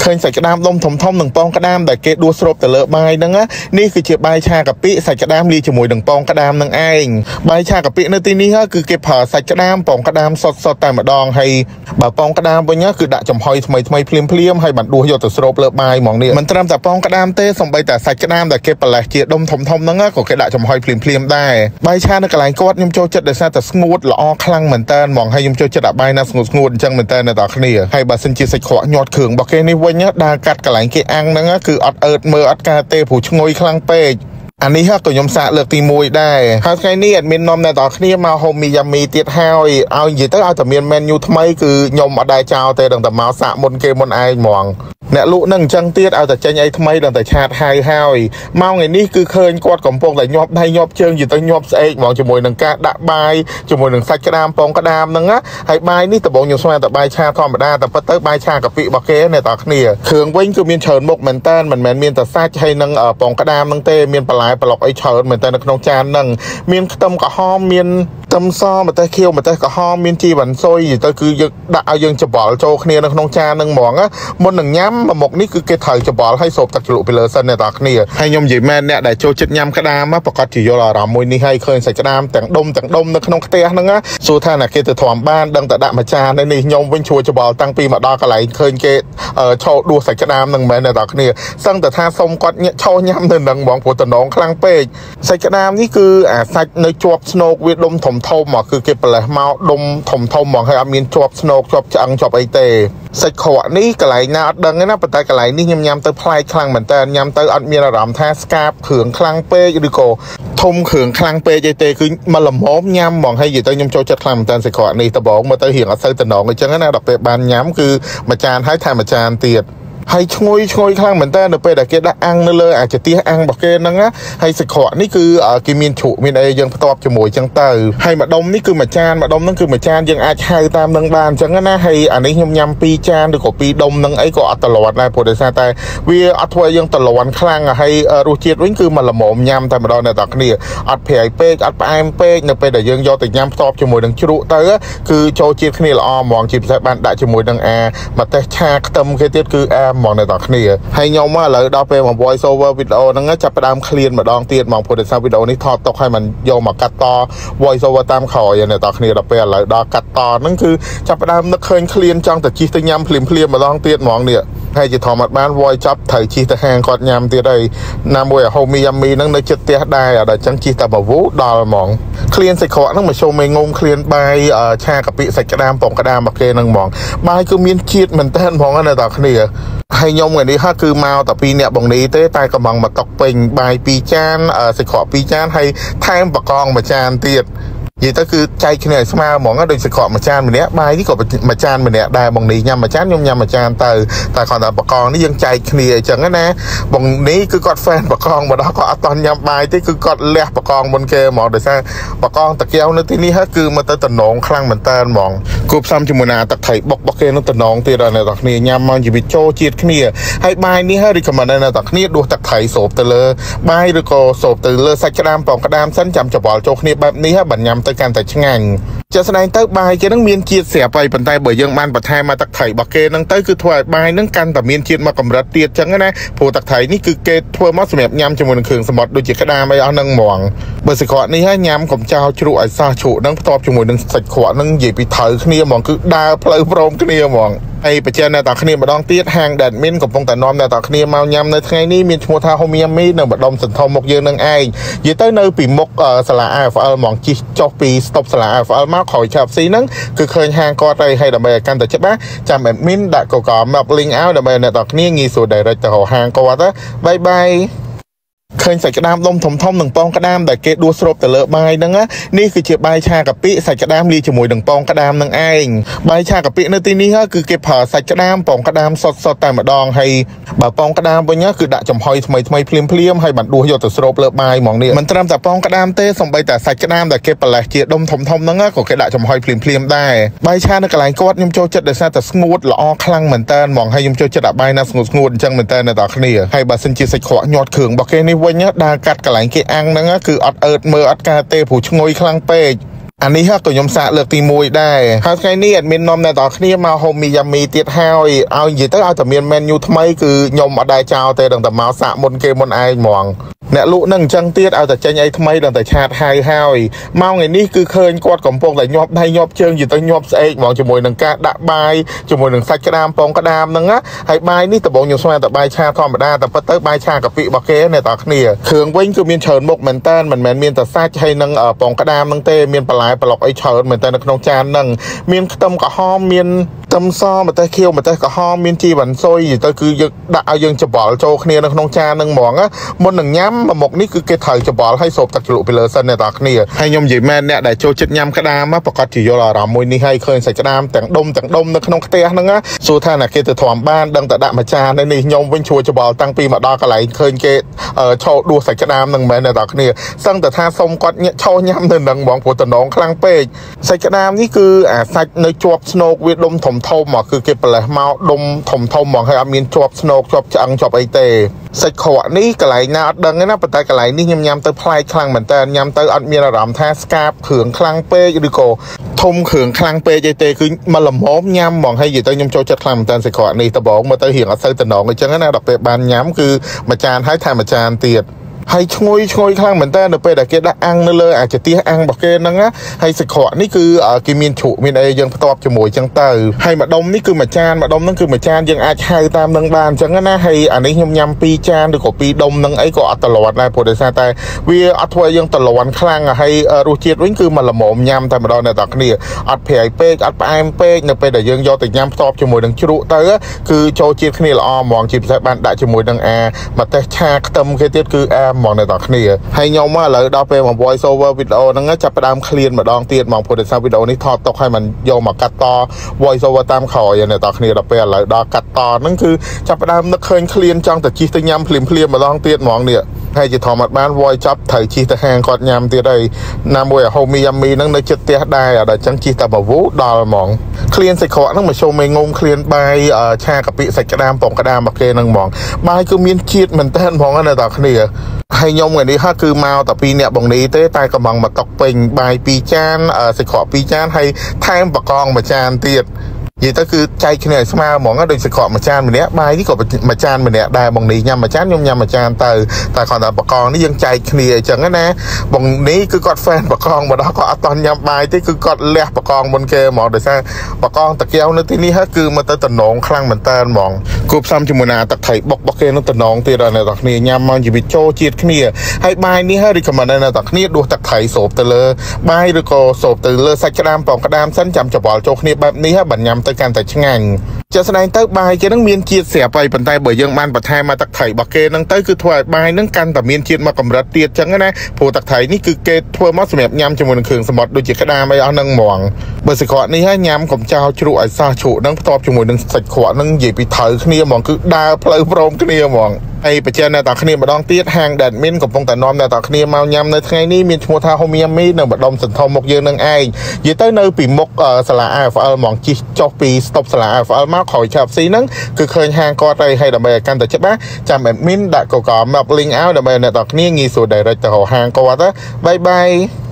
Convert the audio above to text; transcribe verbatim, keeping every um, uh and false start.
ឃើញសាច់ក្តាមដុំធំធំនឹងពងក្តាមដែលគេដួសស្រូបទៅលើបាយហ្នឹងនេះគឺជាបាយឆាកាពិសាច់ក្តាមលាយជាមួយនឹងពងក្តាមនឹងឯងបាយឆាកាពិនៅទីនេះគឺគេប្រើសាច់ក្តាមពងក្តាមសុទ្ធសុទ្ធតែម្ដងហើយបើពងក្តាមវិញគឺដាក់ចំហុយថ្មីថ្មីភ្លាមភ្លាមហើយបានដួសយកទៅស្រូបលើបាយហ្មងនេះមិនត្រឹមតែពងក្តាមទេសូម្បីតែសាច់ក្តាមដែលគេប្រឡេះជាដុំធំធំហ្នឹងក៏គេដាក់ចំហុយភ្លាមភ្លាមដែរបាយឆានៅកន្លែងគាត់ខ្ញុំចូលចិត្តដោយសារតែស្ងួតល្អខ្លាំងមែនតើហ្មងហើយខ្ញុំចូលចិត្តដាក់បាយណាស្ងួតស្ងួតអញ្ចឹងមែនតើអ្នកនរគ្នាហើយបើសិនជាសាច់ក្រកញាត់គ្រឿងរបស់គេនេះវិញដើរកាត់កន្លែងគេអាំងហ្នឹងគឺអត់អើតមើលអត់ការទេព្រោះឈ្ងុយខ្លាំងពេកអានេះក៏ខ្ញុំសាកលើកទីមួយដែរហើយថ្ងៃនេះអត់មាននំអ្នកនរគ្នាមក Homey Yummy ទៀតហើយឲ្យនិយាយទៅឲ្យតែមាន menu ថ្មីគឺខ្ញុំអត់ដែរចោលទេដឹងតែមកសាកមុនគេមុនឯងហ្មងអ្នកលក់នឹងអញ្ចឹងទៀតឲ្យតែចេញអីថ្មីដឹងតែឆាតហៅហើយមកថ្ងៃនេះគឺឃើញគាត់កំពុងតែញាប់ដៃញាប់ជើងនិយាយទៅញាប់ស្អែកហ្មងជាមួយនឹងការដាក់បាយជាមួយនឹងសាច់ក្តាមពងក្តាមហ្នឹងហើយបាយនេះដំបូងខ្ញុំស្មានតែបាយឆាធម្មតាតែពិតទៅបាយឆាកាពិរបស់គេអ្នកនរគ្នាគ្រឿងវិញគឺមានច្រើនមុខមែនតើមិនមែនមានតែសាច់ហើយនឹងពងក្តាមហ្នឹងទេមានបន្លែប្លុកអីច្រើនមែនតើនៅក្នុងចានហ្នឹងមានខ្ទឹមក្រហមមានខ្ទឹមសម្ទេសខៀវម្ទេសក្រហមមានជីវ៉ាន់ស៊ុយទៅគឺយើងដាក់ឲ្យយើងច្បល់ចូលគ្នានៅក្នុងចានហ្នឹងហ្មងមុននឹងញ៉ាំមួយមុខនេះគឺគេត្រូវច្បល់ឲ្យសូបទឹកជ្រលក់ពីលើសិនអ្នកនរគ្នាហើយខ្ញុំនិយាយមែនអ្នកដែលចូលចិត្តញ៉ាំក្តាមប្រកាសជាយល់អារម្មណ៍មួយនេះហើយឃើញសាច់ក្តាមទាំងដុំទាំងដុំនៅក្នុងផ្ទះហ្នឹងសួរថាណាគេទៅធំបានដឹងតែដាក់មួយចាននេះខ្ញុំវិញឈួរច្បល់តាំងពីមកដល់កន្លែងឃើញគេឆោដួសសាច់ក្តាមហ្នឹងមែនអ្នកនរគ្នាសឹងតែថាសុំគាត់ឆោញ៉ាំទៅនឹងហ្មងព្រោះតំណងខ្លាំងពេកសាច់ក្តាមនេះគឺអាសាច់នៅជាប់ស្នូកវាដុំធំធំមកគឺគេប្រឡេះមកដុំធំធំហ្មងហើយអត់មានជាប់ស្នូកជាប់ឆ្អឹងជាប់អីទេសាច់ក្រកនេះកន្លែងណាអត់ដឹងទេណាប៉ុន្តែកន្លែងនេះខ្ញុំញ៉ាំទៅប្លែកខ្លាំងមែនតើញ៉ាំទៅអត់មានអារម្មណ៍ថាស្កាបគ្រឿងខ្លាំងពេកឬក៏ធំគ្រឿងខ្លាំងពេកអីទេគឺមកល្មមញ៉ាំហ្មងហើយនិយាយទៅខ្ញុំចូលចិត្តខ្លាំងមែនតើសាច់ក្រកនេះដំបូងមកទៅរៀងអត់សូវតំណងអញ្ចឹងណាដល់ពេលបានញ៉ាំគឺមួយចានហើយថែមមួយចានទៀតហើយឈ្ងុយឈ្ងុយខ្លាំងមែនតើនៅពេលដែលគេដាក់អាំងនៅលើអាចទាអាំងរបស់គេហ្នឹងហើយសាច់ក្រកនេះគឺគេមានជ្រក់មានអីយើងផ្ទាប់ជាមួយអញ្ចឹងទៅហើយម្ដុំនេះគឺមួយចានម្ដុំហ្នឹងគឺមួយចានយើងអាចហៅតាមនឹងបានអញ្ចឹងណាហើយអានេះខ្ញុំញ៉ាំពីរចានឬក៏ពីរដុំហ្នឹងអីក៏អត់តលាត់ដែរព្រោះដោយសារតែវាអត់ធ្វើឲ្យយើងតលាន់ខ្លាំងហើយរសជាតិវិញគឺមកល្មមញ៉ាំតែម្ដងអ្នកនរគ្នាអត់ប្រៃពេកអត់ផ្អែមពេកនៅពេលដែលយើងយកទៅញ៉ាំផ្ទាប់ជាមួយនឹងជ្រក់ទៅគឺចូលជាតិគ្នាល្អហ្មងជាពិសេសបានដាក់ជាមួយនឹងអាម្ទេសឆាខ្ទឹមគេទៀតគឺអាហ្មងអ្នកនរគ្នាហើយខ្ញុំឥឡូវដល់ពេលមក voice over វីដេអូហ្នឹងចាប់ផ្ដើមឃ្លានម្ដងទៀតហ្មងព្រោះដោយសារវីដេអូនេះថតទុកឲ្យมันយកមកកាត់ត voice over តាមក្រោយអ្នកនរគ្នាដល់ពេលឥឡូវដល់កាត់តហ្នឹងគឺចាប់ផ្ដើមនឹកឃើញឃ្លានចង់ទៅជិះទៅញ៉ាំភ្លាមភ្លាមម្ដងទៀតហ្មងនេះហើយជាធម្មតាបាន voice ចាប់ត្រូវជិះទៅហាងគាត់ញ៉ាំទៀតហើយណាមួយ Homey Yummy ហ្នឹងនៅចិត្តផ្ទះដែរដល់អញ្ចឹងជិះតែមកវូដល់ហ្មងឃ្លានសាច់ក្រកហ្នឹងមកចូលមេងុំឃ្លានបាយឆាកាពិសាច់ក្តាមពងក្តាមរបស់គេហ្នឹងហ្មងបាយគឺមានជាតិមែនតើហ្មងអ្នកនរគ្នាហើយខ្ញុំថ្ងៃនេះគឺមកតែពីរអ្នកបងនេះទេតែកំងមកតុកពេញបាយពីរចានសាច់ក្រកពីរចានហើយថែមបកងមួយចានទៀតនិយាយទៅគឺចែកគ្នាឲ្យស្មើហ្មងដូចសាច់ក្រកម្ចានម្នាក់បាយនេះក៏មួយចានម្នាក់ដែរបងនេះញ៉ាំមួយចានខ្ញុំញ៉ាំមួយចានទៅតែគាត់ថាបកងនេះយើងចែកគ្នាអញ្ចឹងណាបងនេះគឺគាត់ fan បកងមកដល់គាត់អត់តន់ញ៉ាំបាយទេគឺគាត់លះបកងមុនគេហ្មងដោយសារបកងតាកែវនៅទីនេះហើយគឺមកទៅតំណងខ្លាំងមែនតើហ្មងគូផ្សំជាមួយនឹងទឹកថៃបុករបស់គេនៅតំណងទៀតដល់អ្នកទាំងគ្នាញ៉ាំមកជីវិតចូលជាតិគ្នាហើយបាយនេះហើយ recommend ដល់អ្នកទាំងគ្នាដួសទឹកថៃស្រូបទៅលើបាយឬក៏ស្រូបទៅលើសាច់ក្តាមពងក្តាមសិនចាំច្បល់ចូលគ្នាបែបនេះហើយបានញ៉ាំទៅកាន់តែឆ្ងាញ់ជាស្ដែងទៅបាយគេនឹងមានជាតិស្រាប់ហើយប៉ុន្តែបើយើងបានបន្ថែមមកទឹកត្រីរបស់គេនឹងទៅគឺធ្វើឲ្យបាយនឹងកាន់តែមានជាតិមកកម្រិតទៀតចឹងណាព្រោះទឹកត្រីនេះគឺគេធ្វើមកសម្រាប់ញ៉ាំជាមួយនឹងគ្រឿងសមុទ្រដូចជាក្តាមអីអស់នឹងហ្មងបើសាច់ក្រកនេះហើយញ៉ាំកុំចោលជ្រក់ឲ្យសោះជ្រក់នឹងផ្ទាប់ជាមួយនឹងសាច់ក្រកនឹងនិយាយពីត្រូវគ្នាហ្មងគឺដើរផ្លូវព្រមគ្នាហ្មងហើយបញ្ជាក់អ្នកទាំងគ្នាម្ដងទៀតហាង Admin កំពុងតែនាំអ្នកទាំងគ្នាមកញ៉ាំនៅថ្ងៃនេះមានឈ្មោះថា Homey Yummy នៅម្ដុំសន្ធមមុខយើងនឹងឯងនិយាយទៅនៅពីមុខសាលា a ép el ហ្មងជិះចុះពីស្តុបសាលា a ép el មកក្រោយ Chapsi ហ្នឹងគឺឃើញហាងគាត់ហើយហើយដើម្បីឲ្យកាន់តែច្បាស់ចាំ Admin ដាក់កកមក link ឲ្យដើម្បីអ្នកទាំងគ្នាងាយស្រួល direct ទៅរកហាងគាត់ណាបាយបាយឃើញសាច់ក្តាមដុំធំធំនឹងពងក្តាមដែលគេដួសស្រូបទៅលើបាយហ្នឹងនេះគឺជាបាយឆាកាពិសាច់ក្តាមលាយជាមួយនឹងពងក្តាមនឹងឯងបាយឆាកាពិនៅទីនេះគឺគេប្រើសាច់ក្តាមពងក្តាមសុទ្ធសុទ្ធតែម្ដងហើយបើពងក្តាមវិញគឺដាក់ចំហុយថ្មីថ្មីភ្លាមភ្លាមហើយបានដួសយកទៅស្រូបលើបាយហ្មងនេះមិនត្រឹមតែពងក្តាមទេសូម្បីតែសាច់ក្តាមដែលគេប្រឡេះជាដុំធំធំហ្នឹងក៏គេដាក់ចំហុយភ្លាមភ្លាមដែរបាយឆានៅកន្លែងគាត់ខ្ញុំចូលចិត្តដោយសារតែស្ងួតល្អខ្លាំងមែនតើហ្មងហើយខ្ញុំចូលចិត្តដាក់បាយណាស្ងួតស្ងួតអញ្ចឹងមែនតើអ្នកនរគ្នាហើយបើសិនជាសាច់ក្រកញាត់គ្រឿងរបស់គេនេះវិញដើរកាត់កន្លែងគេអាំងហ្នឹងគឺអត់អើតមើលអត់ការទេព្រោះឈ្ងុយខ្លាំងពេកอันนี้ฮะก็ยมสะเลือกตีมวยได้หากไงนี่แอดมินนอมในต่อขึ้นมาโฮมมียามีเตียดห้าวเอาอย่างตั้งเอาแต่เมียนแมนยูทำไมคือยมอะไรเจ้าแต่ตั้งแต่มาสะมนเกมมนไอมองเนี่ยลุนั่งจังเตียดเอาแต่ใจไอ้ทำไมตั้งแต่ชาติไฮห้าวเมาไงนี่คือเคยกอดกำปองแต่ยอบได้ยอบเชิงอยู่ตั้งยอบเอกมองจมูกหนึ่งกะดะใบจมูกหนึ่งสักกระดามปองกระดามนั่งอะให้ใบนี่แต่บอกอยู่สมัยแต่ใบชาทอมได้แต่พัตเตอร์ใบชากับปีบอกเกในต่อขึ้นเนี่ยเขื่องวิ่งคือเมียนเฉินบกเหมือนเต้นเหมือนแมนเมียนแต่ซาใจนั่งเอ่อปองกระดามนั่งเต้เมียนปลายปลอกไอเฉินเหมือนแต่ในขนมจานนั่งเมียนตำกะห้อมเมียนตำซ้อมาแต่เคี้ยวมาแต่กะห้อมเมียนจีบันโซยอยู่แต่คือยังด่ายังจะบอกโจเคลียในขนมจานนั่งหมองอะบนหนึ่งย้ำมาหมกนี่คือเกถอยจะบอกให้ศพตักจุไปเลยสันในตาเนี่ยให้ยมหยิบแม่เนี่ยได้โจจิตย้ำกระดามมาประกอบจิโยลารามวยนี่ให้เคยใส่กระดามแต่งดมแต่งดมในขนมเตี้ยนั่งอะสู้ท่านอะเกตถอมบ้านดังแต่ด่ามาจานในนี่ยมวิ่งชัวจะบอกตั้งปีมาดอกอะไรเคยเกตเอ่อโชว์ดูใส่กระดามนั่งแม่ในตาเนี่ยสั่งแต่ท่าส้มก้อนเนี่ยโชว์ย้ำหนึ่งดังมองผัวตะน้องคลั่งเป๊กใส่กระดามนี่คืออ่าใส่ในจวบสโนกเวทดมถมทมหมอคือเก็บไปเลยเมาดมถมทมหมอให้อามีนจวบสโนกจวบจังจวบไอเตใส่ขวดนี่กระไรน่าดังนะปัตตากระไรนี่ยำยำเตอร์พลายคลังเหมือนแต่ยำเตอร์อัดมีระดับท่าสกาบเขื่องคลังเป๊ยดิโกทมเขื่องคลังเป๊ยใจเตคือมาละม้อมยำมองให้อยู่เตอร์ยำโจจัดคลังเหมือนแต่ใส่ขวดนี่ตะบอกมาเตอร์เหี่ยงอัดใส่ตะหนองเลยจังนะดอกเปบานย้ำคือมาจานให้ทายมาจานเตียดให้ช่วยช่วยครั้งเหมือนแต่เนเปแต่เกดอังนั่นเลยอาจจะตีอังบอกเกนั่งนะให้สกอนี่คือเอ่อกิมีนฉุมีนไอยังตอบจมูกจังเตอให้มาดมนี่คือมาจานมาดมนั่นคือมาจานยังอาจให้ตามนังบานจังนะให้อันนี้ยำยำปีจานหรือก็ปีดมนั่งไอ้ก็อัตลอดได้โปรเดซาแต่เวียอัตวยังตลอดครั้งให้รูเจียดวิ่งคือมาละหมอมยำแต่มาดอนในตอกนี่อัดแผลเป๊กอัดปลายเป๊กเนเปแต่ยังยอแต่ยำตอบจมูกดังชุเตอคือโจเจียดนี่ละอมองจีบใส่บ้านได้จมูกดังแอมาแต่ชาเติมเคติดคือแอมองในตอกนี่ให้ยอมว่าเลยดาวเป็นของ voice over วิดีโอนั่งก็จะไปตามเคลียนมาดองเตียนมองโปรดิวเซอร์วิดีโอนี้ทอดตกให้มันโยมมากัดต่อ voice over ตามข่าวอย่างในตอนนี้เราเป็นอะไรดอกัดต่อนั่นคือจะไปตามนักเคยเคลียนจังแต่จีตยำพลิมพลิมมาดองเตียนมองเนี่ยให้จะทอมัดบ้าน voice จับถ่ายจีตแหงกอดยำเตียได้นำบวยโฮมียำมีนั่งในจุดเตียได้อะไรจังจีตมาวูดอลมองเคลียนใส่ขวดนั่งมาโชว์ไม่งงเคลียนใบแช่กับปีใส่กระดามป่องกระดามมาเกนั่งมองใบคือมีนชีดเหมือนเต้นมองในตอนนี้ให้ยอมเหมือนนี้ถ้าคือมาแต่ปีเนี่ยบางนี้เต้ตายกำลังมาตกเป็นใบปีจานเอ่อสิขอปีจานให้แทงประกองมาจานเตียดยี่ก็คือใจขนาดสมาหมองก็โดยสิขอมาจานแบบนี้ใบที่กบมาจานแบบนี้ได้บางนี้ยำมาจานยำยำมาจานแต่แต่ขอแต่ประกองนี่ยังใจขนาดจังนะนะบางนี้คือกอดแฟนประกองมาแล้วก็ตอนยำใบที่คือกอดเลี้ยประกองบนเกมหมองโดยใช่ประกองตะเกียวในที่นี้ฮะคือมาตะหนองคลั่งเหมือนเต้นมองกูซ้ำจมูกนาตะไคร่บอกบอกเกนตะหนองตีเราในตะนี้ยำมันอยู่บิโจจีดขนาดให้ใบนี้ให้ดิคมันในตะนี้ดูตะไคร่โสบตะเลยใบหรือก็โสบตะเลยใส่กระดามปองกระดามสั้นจำจะบอกโจขนาดแบบนี้ฮะบัญญัติตะการแต่ช่างจะแสดงเต้าใบเกนั่งเมียนเจียดเสียไปปันไตเบยยังมันปัดไทยมาตักไถ่บักเกนั่งเต้คือถวายใบนั่งกันแต่เมียนเจียดมากำรัดเตียดจังนะผู้ตักไถ่นี่คือเกตทัวมัสเมียบยำจมูกเขื่องสมบัติโดยจิกระดาไม่เอานั่งมองเบอร์สิขวนี่ให้ยำของเจ้าชุไอซาชุนั่งตอบจมูกนั่งสิขวนั่งหยิบไปเถยขณีมองคือดาวเพลย์โปรมขณีมองไอไปเจอในตาขณีมาดองเตียดห่างแดดมินกับปงแต่นอมในตาขณีมายำในทั้งนี้มีชัวทาโฮมียมีหนึ่งบัดดมสันทอมกเยือนนั่งไอยี่เต้ในปีมกสลาไอฟเอลมองจีจอกปีสต็อปสลาไอฟเอลมาขอยชอบซีนั่งคือเคยห่างก็ได้ให้ดำเนินการแต่เจ็บนะจำแบบมินได้ก็ก่อมาลิงเอาดำเนินในตาขณีงีสูดได้เลยแต่ห่างก็ว่าบายบาย